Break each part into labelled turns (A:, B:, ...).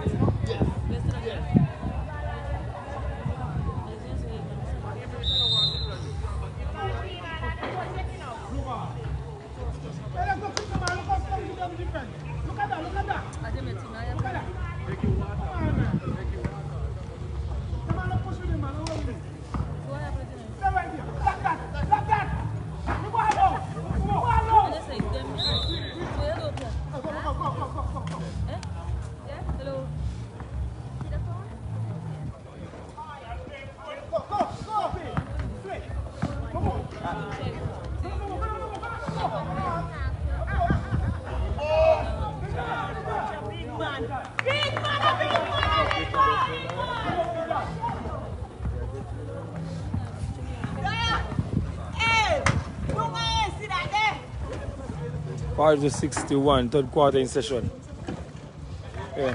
A: Part of 61, third quarter in session. Yeah.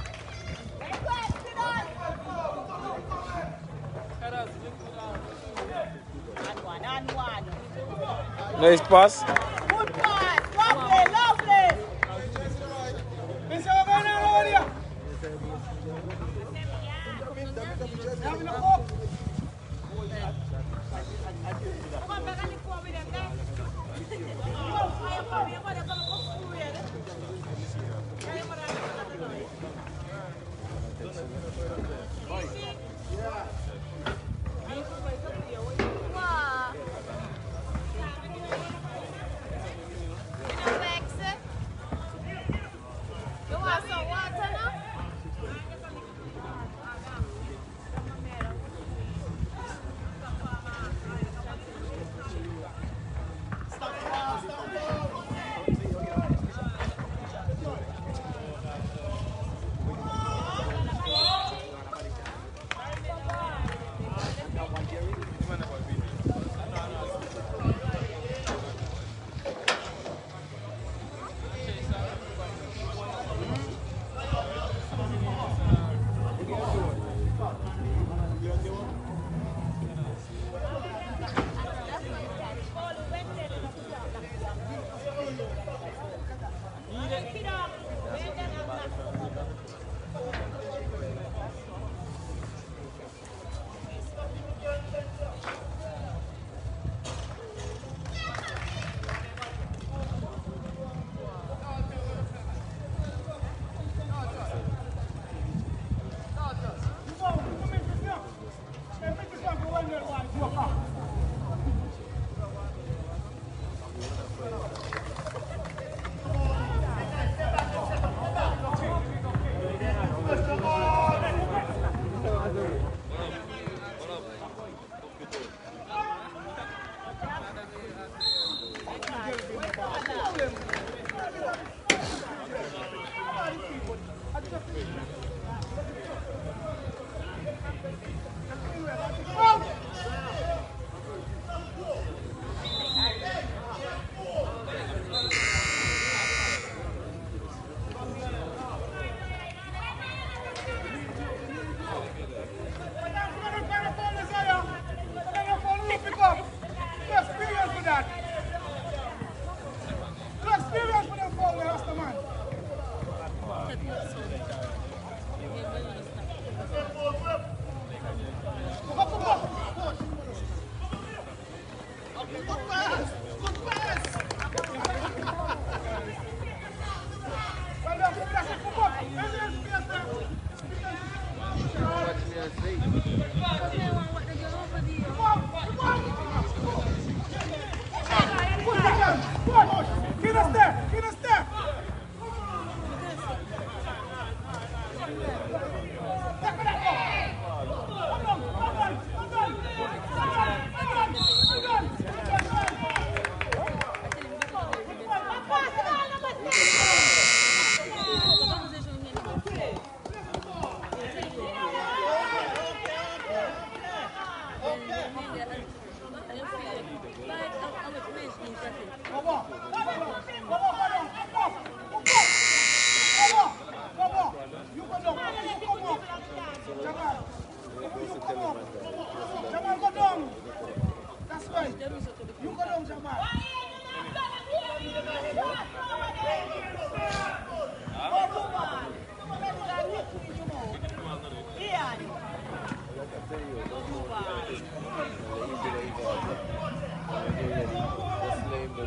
A: Nice pass.
B: Good pass. Lovely, lovely.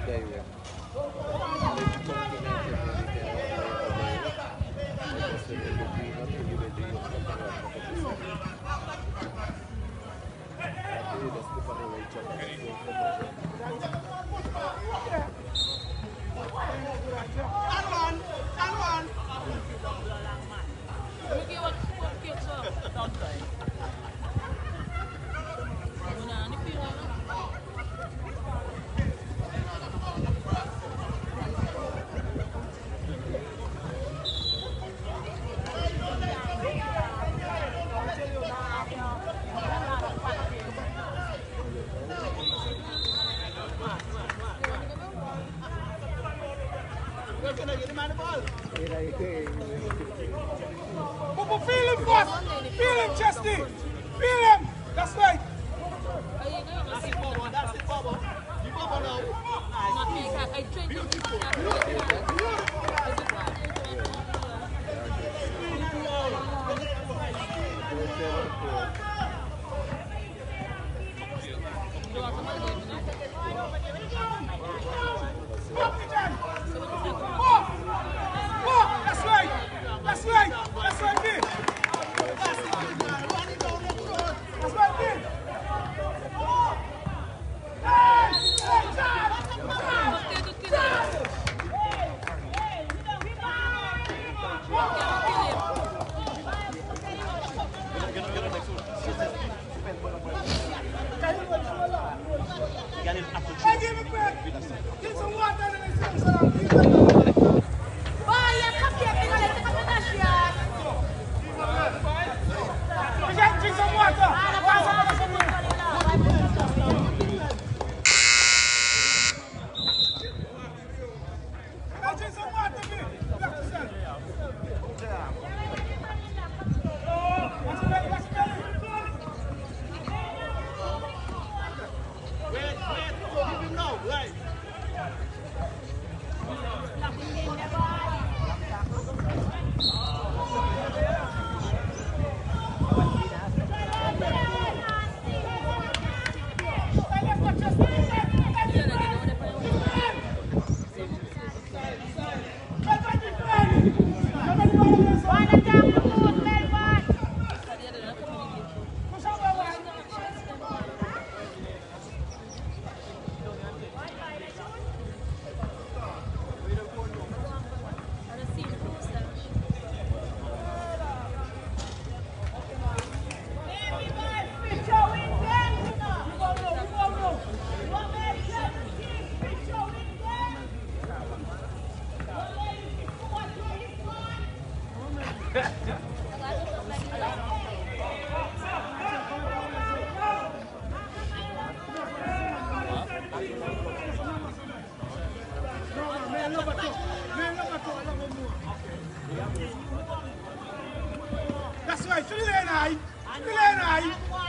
B: Feel him first. Feel him, Chesty. Feel him. That's right. That's it, Bobo. That's it, Bobo. You Bobo now. That's right. That's right. That's right, Bill. That's right, Bill. Get some water in the drink some water. That's right, fill it in high. Fill it in high.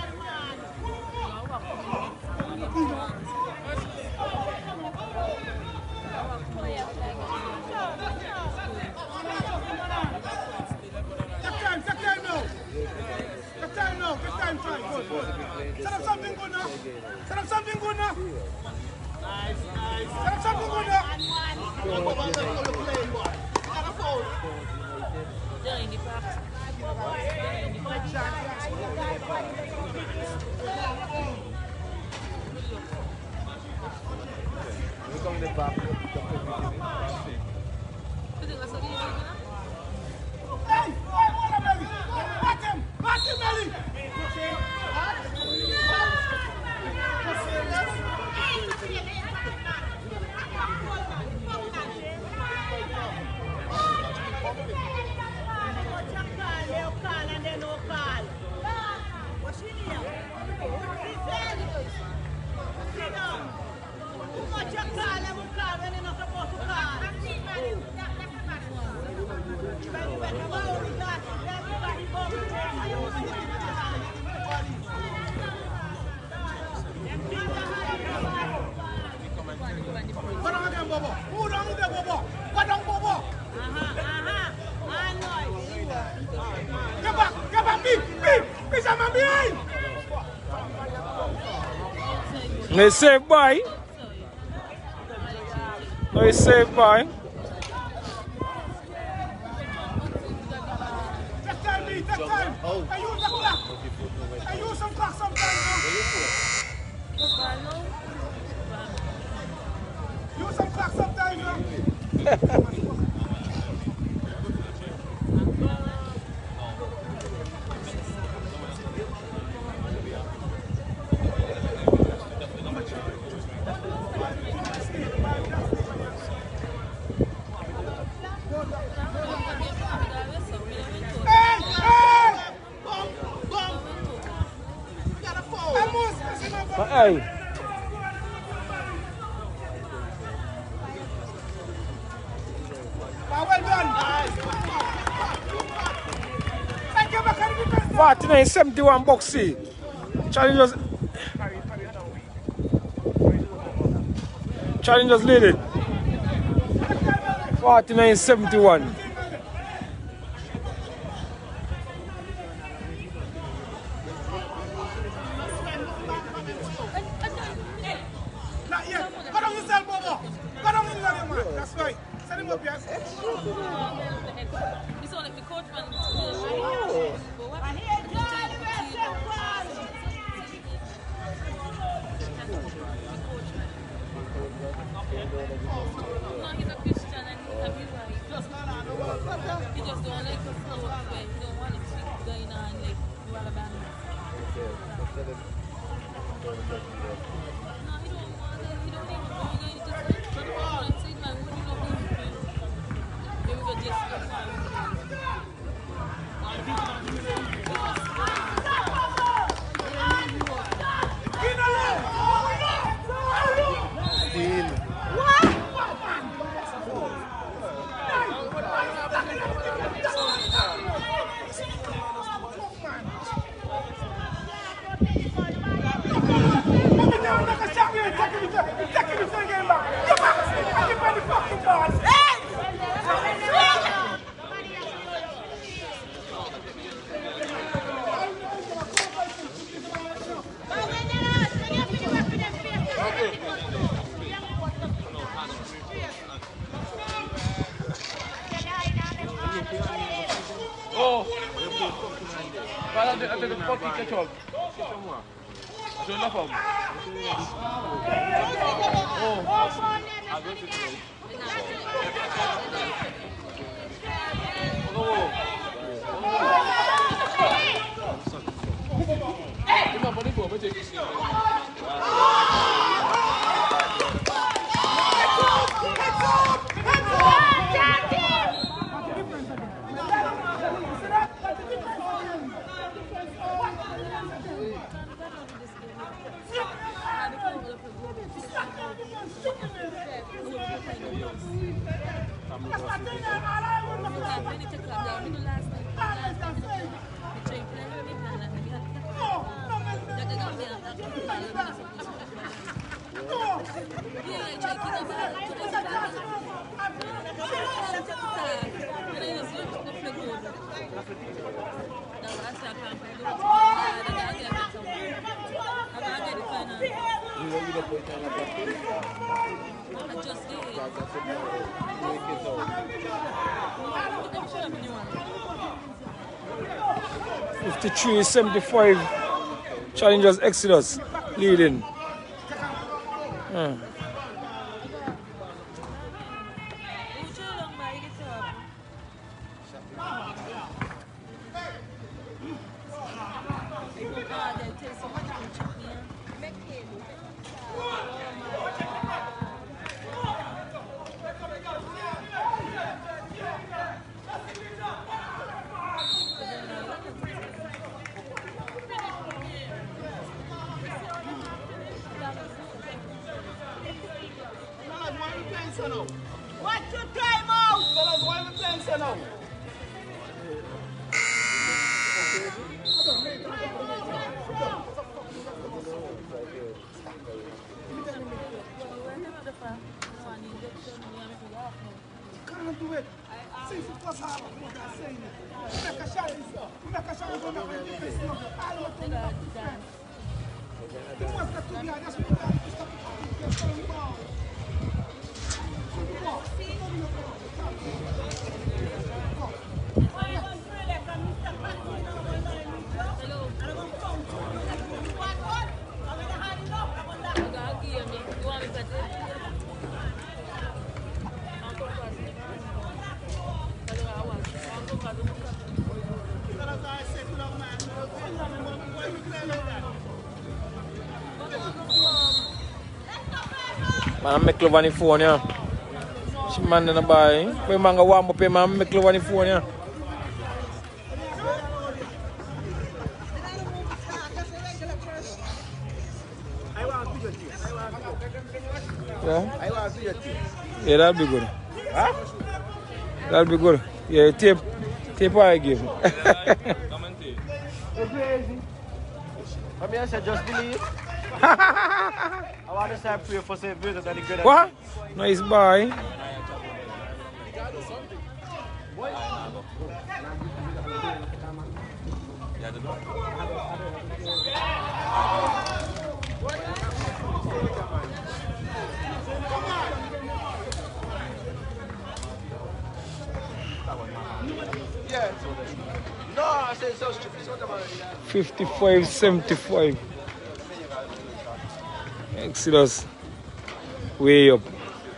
B: Take time now. Take time now. Take time, try. Good. Set up something good now. Set up something good now. Nice. Set up something good now.
A: They say bye. No, it's safe, boy.
B: Take time, B, take time. I use the clock. I use some clock sometimes. Use some clock sometimes.
A: Hey.
B: Well done.
A: 49-71 Boxy. Challengers leading. 49-71.
B: Not yet. Go down yourself, Bobo. Go down in there, man. That's right. Send him up, yes.
C: This one, like, the coach man. No, he's a Christian and he's a viewer. He just don't like us to work where he don't want it to be going on like you are a band. No, he don't want it. He don't even go. He just put the ball and say, man, what do you know who you feel? Then we go just go
D: Oh, voilà, de porter quelque chose. Je ne pas.
A: $53-75 Challengers Exodus leading.
B: What's your time out? Fellas, why are we playing so now? Can't do it. See if it was hard. I'm saying it. Make a shot. Make a shot. I don't know. He wants to be. I just want to stop the ball.
A: Man, make love on the phone, yeah. She man in the buy. Pay man go warm up, pay man, make love on the phone, yeah. Yeah? Yeah, that'll be good. Huh? That'll be good. Yeah, tape I give.
D: You're crazy. I mean, I said just believe. I want to say pray for St. Vincent and the good.
A: What? Nice boy.
D: Yeah. No, I said so stupid.
A: 55-75. Exodus way up.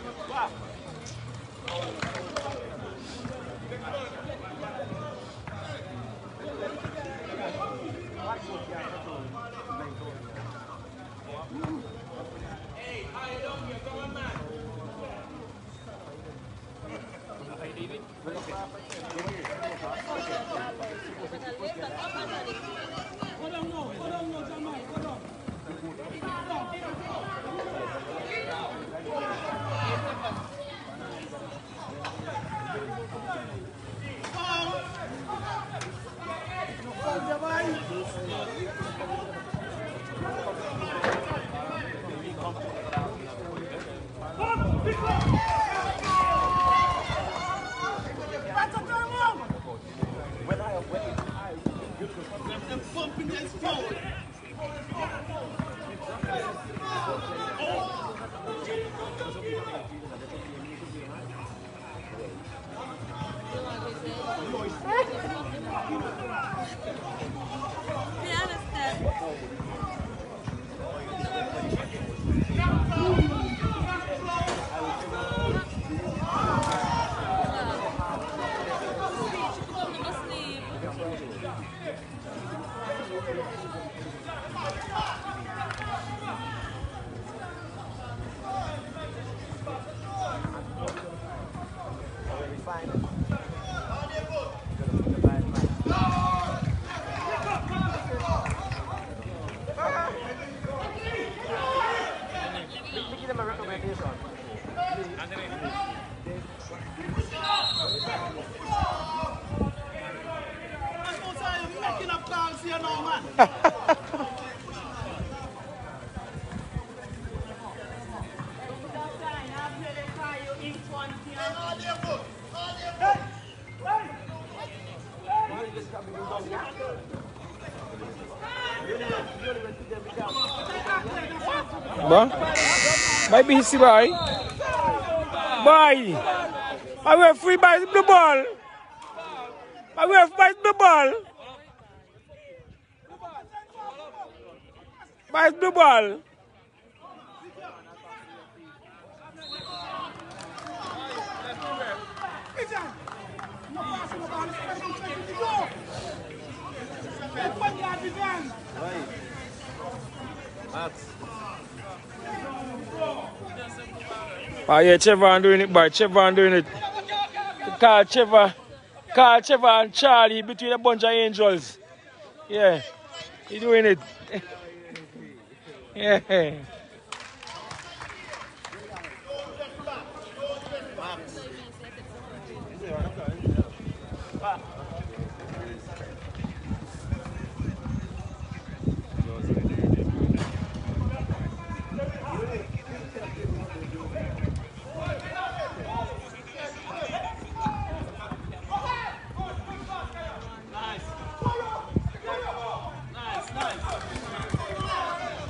A: Bye, BC boy. Bye. I will free by the ball. I will fight the ball. By the ball. Oh yeah, Trevor doing it, boy. Trevor doing it. Call Trevor and Charlie between a bunch of angels. Yeah, he doing it. Yeah.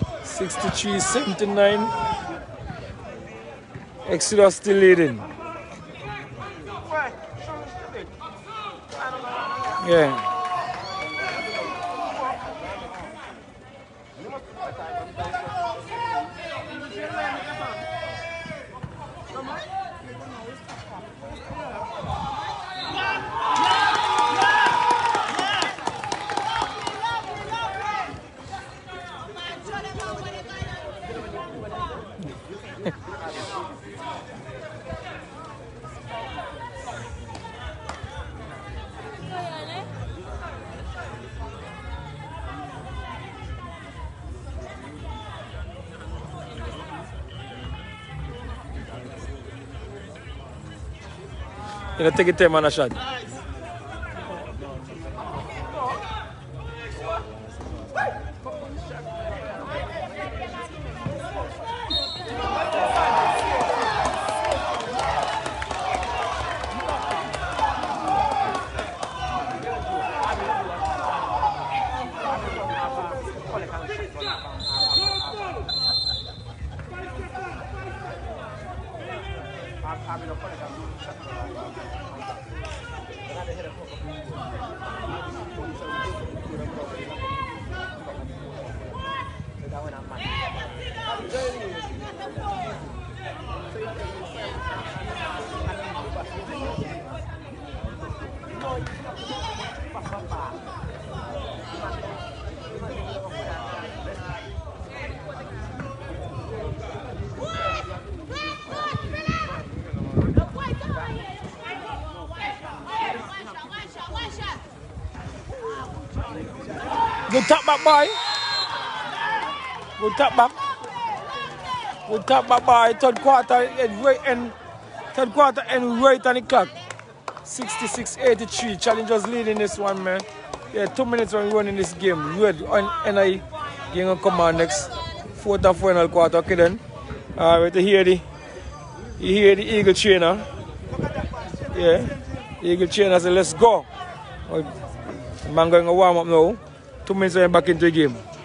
A: (63-79). Exodus still leading. Yeah. You know, take it time on a shot. Good tap back, boy. Good tap back. Good tap back, boy. Third quarter end right on the clock. 66-83. Challengers leading this one, man. Yeah, 2 minutes when we run in this game. Red on NI game on come on next. Fourth and final quarter. Okay then. Alright, you hear the Eagle trainer. Yeah. The Eagle trainer said let's go. Man going to warm up now. 2 minutes and back into the game.